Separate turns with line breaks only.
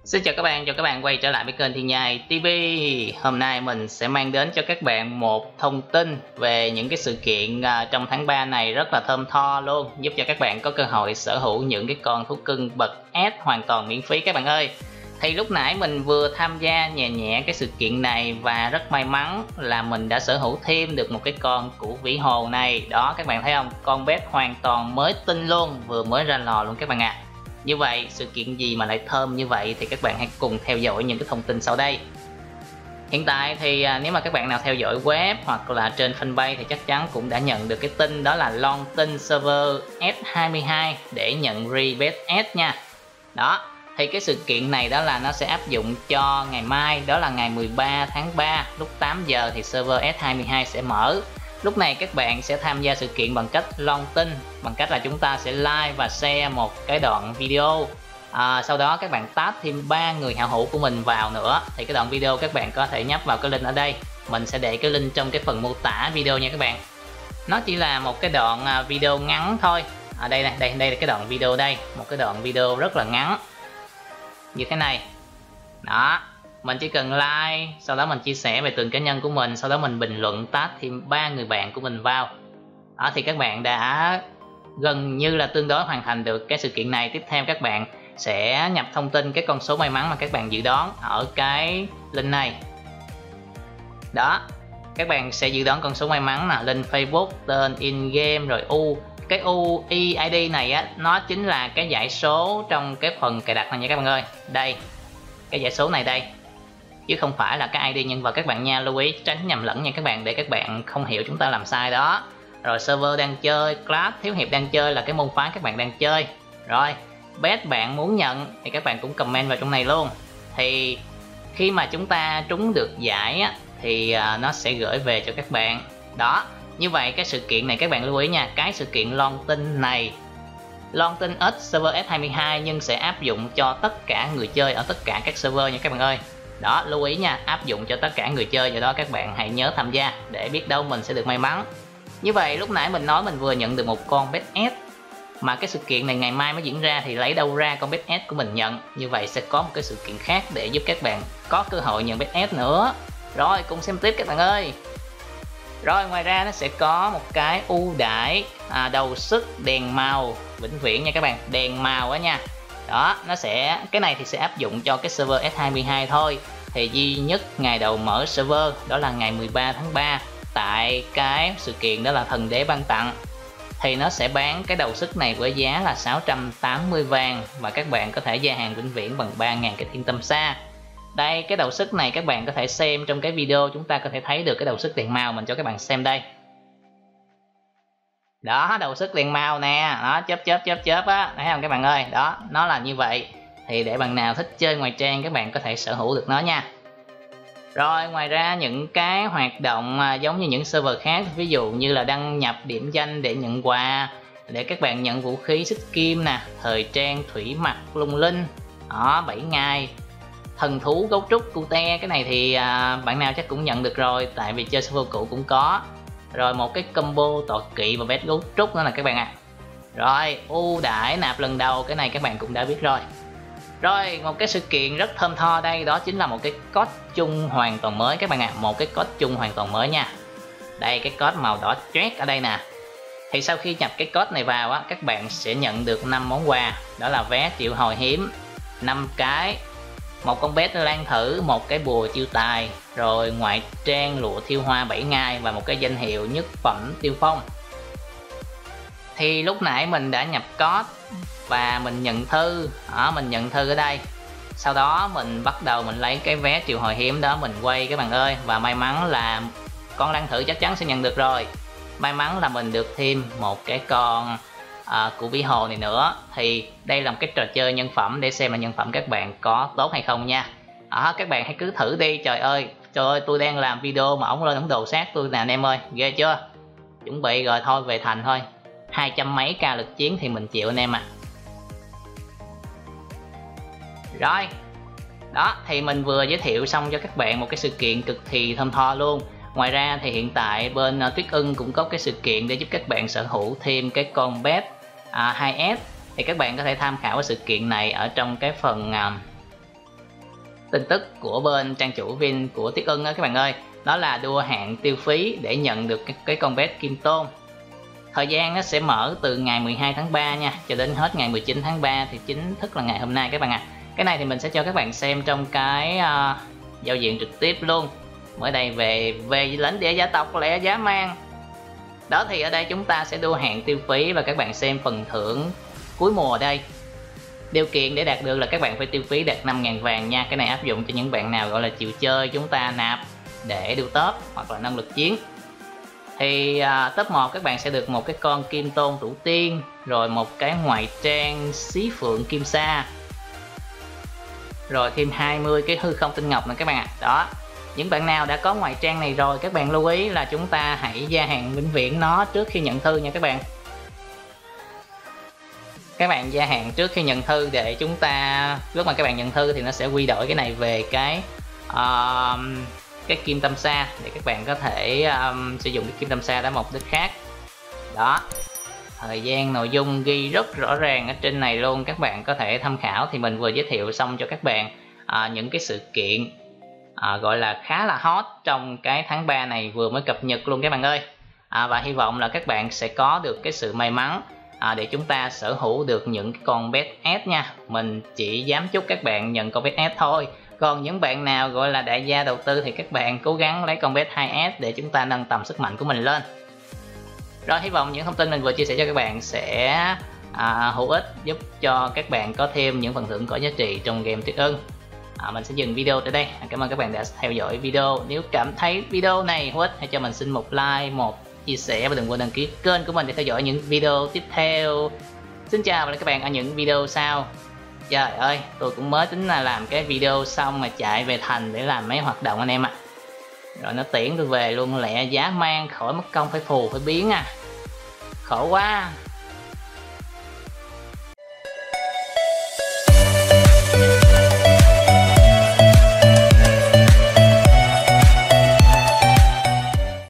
Xin chào các bạn quay trở lại với kênh Thiên Nhai TV. Hôm nay mình sẽ mang đến cho các bạn một thông tin về những cái sự kiện trong tháng 3 này rất là thơm tho luôn, giúp cho các bạn có cơ hội sở hữu những cái con thú cưng bậc S hoàn toàn miễn phí các bạn ơi. Thì lúc nãy mình vừa tham gia nhẹ nhẹ cái sự kiện này và rất may mắn là mình đã sở hữu thêm được một cái con củ vĩ hồ này. Đó các bạn thấy không? Con bé hoàn toàn mới tinh luôn, vừa mới ra lò luôn các bạn ạ. Như vậy, sự kiện gì mà lại thơm như vậy thì các bạn hãy cùng theo dõi những cái thông tin sau đây. Hiện tại thì nếu mà các bạn nào theo dõi web hoặc là trên fanpage thì chắc chắn cũng đã nhận được cái tin đó là lon tin server S22 để nhận rebate S nha. Đó, thì cái sự kiện này đó là nó sẽ áp dụng cho ngày mai, đó là ngày 13 tháng 3 lúc 8 giờ thì server S22 sẽ mở. Lúc này các bạn sẽ tham gia sự kiện bằng cách lon tin, bằng cách là chúng ta sẽ like và share một cái đoạn video. Sau đó các bạn tag thêm 3 người hảo hữu của mình vào nữa. Thì cái đoạn video các bạn có thể nhấp vào cái link ở đây. Mình sẽ để cái link trong cái phần mô tả video nha các bạn. Nó chỉ là một cái đoạn video ngắn thôi. Đây là cái đoạn video đây, một cái đoạn video rất là ngắn như thế này. Đó, mình chỉ cần like, sau đó mình chia sẻ về từng cá nhân của mình, sau đó mình bình luận tag thêm 3 người bạn của mình vào. Đó thì các bạn đã gần như là tương đối hoàn thành được cái sự kiện này. Tiếp theo các bạn sẽ nhập thông tin cái con số may mắn mà các bạn dự đoán ở cái link này. Đó, các bạn sẽ dự đoán con số may mắn là link Facebook, tên, in game rồi cái UEID này á, nó chính là cái dãy số trong cái phần cài đặt này nha các bạn ơi. Đây, cái dãy số này đây, chứ không phải là cái ID nhân vật các bạn nha. Lưu ý tránh nhầm lẫn nha các bạn, để các bạn không hiểu chúng ta làm sai đó. Rồi server đang chơi, class thiếu hiệp đang chơi là cái môn phái các bạn đang chơi. Rồi bet bạn muốn nhận thì các bạn cũng comment vào trong này luôn. Thì khi mà chúng ta trúng được giải á, thì nó sẽ gửi về cho các bạn. Đó, như vậy cái sự kiện này các bạn lưu ý nha. Cái sự kiện lon tin này, lon tin X server S22 nhưng sẽ áp dụng cho tất cả người chơi ở tất cả các server nha các bạn ơi. Đó, lưu ý nha, áp dụng cho tất cả người chơi, do đó các bạn hãy nhớ tham gia để biết đâu mình sẽ được may mắn. Như vậy lúc nãy mình nói mình vừa nhận được một con bet S, mà cái sự kiện này ngày mai mới diễn ra thì lấy đâu ra con bet S của mình nhận. Như vậy sẽ có một cái sự kiện khác để giúp các bạn có cơ hội nhận bet S nữa. Rồi cùng xem tiếp các bạn ơi. Rồi ngoài ra nó sẽ có một cái ưu đãi đầu sức đèn màu vĩnh viễn nha các bạn, đèn màu á nha. Đó, cái này thì sẽ áp dụng cho cái server S22 thôi. Thì duy nhất ngày đầu mở server đó là ngày 13 tháng 3 tại cái sự kiện đó là thần đế ban tặng. Thì nó sẽ bán cái đầu sức này với giá là 680 vàng và các bạn có thể gia hạn vĩnh viễn bằng 3.000 cái thiên tâm sa. Đây, cái đầu sức này các bạn có thể xem trong cái video, chúng ta có thể thấy được cái đầu sức đèn màu, mình cho các bạn xem đây. Đó, đầu sức đèn màu nè, đó chớp á, thấy không các bạn ơi. Đó, nó là như vậy. Thì để bạn nào thích chơi ngoài trang các bạn có thể sở hữu được nó nha. Rồi ngoài ra những cái hoạt động giống như những server khác, ví dụ như là đăng nhập điểm danh để nhận quà, để các bạn nhận vũ khí xích kim nè, thời trang thủy mặc lung linh. Đó, 7 ngày. Thần thú gấu trúc cute, cái này thì bạn nào chắc cũng nhận được rồi, tại vì chơi server cũ cũng có. Rồi một cái combo tọa kỵ và bet gấu trúc nữa là các bạn ạ. Rồi ưu đãi nạp lần đầu, cái này các bạn cũng đã biết rồi. Rồi một cái sự kiện rất thơm tho đây, đó chính là một cái code chung hoàn toàn mới các bạn ạ. Một cái code chung hoàn toàn mới nha. Đây, cái code màu đỏ chét ở đây nè. Thì sau khi nhập cái code này vào á, các bạn sẽ nhận được 5 món quà. Đó là vé triệu hồi hiếm 5 cái, một con bet lan thử, một cái bùa chiêu tài, rồi ngoại trang lụa thiêu hoa 7 ngày và một cái danh hiệu nhất phẩm tiêu phong. Thì lúc nãy mình đã nhập code và mình nhận thư. Mình nhận thư ở đây. Sau đó mình bắt đầu mình lấy cái vé triệu hồi hiếm đó mình quay các bạn ơi. Và may mắn là con lan thử chắc chắn sẽ nhận được rồi. May mắn là mình được thêm một cái con của vĩ hồ này nữa. Thì đây là một cái trò chơi nhân phẩm để xem là nhân phẩm các bạn có tốt hay không nha. Các bạn hãy cứ thử đi. Trời ơi tôi đang làm video mà ổng lên ổng đồ sát tôi nè anh em ơi, ghê chưa. Chuẩn bị rồi, thôi về thành thôi. 200 mấy ca lực chiến thì mình chịu anh em à. Rồi, đó thì mình vừa giới thiệu xong cho các bạn một cái sự kiện cực kỳ thơm tho luôn. Ngoài ra thì hiện tại bên Tuyết Ưng cũng có cái sự kiện để giúp các bạn sở hữu thêm cái con bet 2S. Thì các bạn có thể tham khảo cái sự kiện này ở trong cái phần tin tức của bên trang chủ Vin của Tiếc Ưng á các bạn ơi, đó là đua hạng tiêu phí để nhận được cái con bé Kim Tôn. Thời gian nó sẽ mở từ ngày 12 tháng 3 nha, cho đến hết ngày 19 tháng 3 thì chính thức là ngày hôm nay các bạn ạ. Cái này thì mình sẽ cho các bạn xem trong cái giao diện trực tiếp luôn. Mới đây về lãnh địa gia tộc lẻ giá mang. Đó thì ở đây chúng ta sẽ đua hạng tiêu phí và các bạn xem phần thưởng cuối mùa đây. Điều kiện để đạt được là các bạn phải tiêu phí đạt 5.000 vàng nha. Cái này áp dụng cho những bạn nào gọi là chịu chơi, chúng ta nạp để đua top hoặc là nâng lực chiến. Thì top 1 các bạn sẽ được một cái con Kim Tôn Thủ Tiên, rồi một cái ngoại trang Xí Phượng Kim Sa, rồi thêm 20 cái hư không tinh ngọc nữa các bạn ạ. Đó, những bạn nào đã có ngoại trang này rồi, các bạn lưu ý là chúng ta hãy gia hạn vĩnh viễn nó trước khi nhận thư nha các bạn. Các bạn gia hạn trước khi nhận thư để chúng ta lúc mà các bạn nhận thư thì nó sẽ quy đổi cái này về cái kim tâm sa để các bạn có thể sử dụng cái kim tâm sa đó mục đích khác. Đó, thời gian nội dung ghi rất rõ ràng ở trên này luôn, các bạn có thể tham khảo. Thì mình vừa giới thiệu xong cho các bạn những cái sự kiện gọi là khá là hot trong cái tháng 3 này vừa mới cập nhật luôn các bạn ơi. Và hy vọng là các bạn sẽ có được cái sự may mắn để chúng ta sở hữu được những con Best S nha. Mình chỉ dám chúc các bạn nhận con Best S thôi. Còn những bạn nào gọi là đại gia đầu tư thì các bạn cố gắng lấy con Best 2S để chúng ta nâng tầm sức mạnh của mình lên. Rồi, hy vọng những thông tin mình vừa chia sẻ cho các bạn sẽ hữu ích, giúp cho các bạn có thêm những phần thưởng có giá trị trong game Tiếc Ưng. Mình sẽ dừng video tại đây. Cảm ơn các bạn đã theo dõi video. Nếu cảm thấy video này hữu ích, hãy cho mình xin một like, một chia sẻ và đừng quên đăng ký kênh của mình để theo dõi những video tiếp theo. Xin chào và hẹn gặp các bạn ở những video sau. Trời ơi, tôi cũng mới tính là làm cái video xong mà chạy về thành để làm mấy hoạt động anh em ạ. Rồi nó tiễn tôi về luôn, lẹ giá mang khỏi mất công phải phù phải biến khổ quá.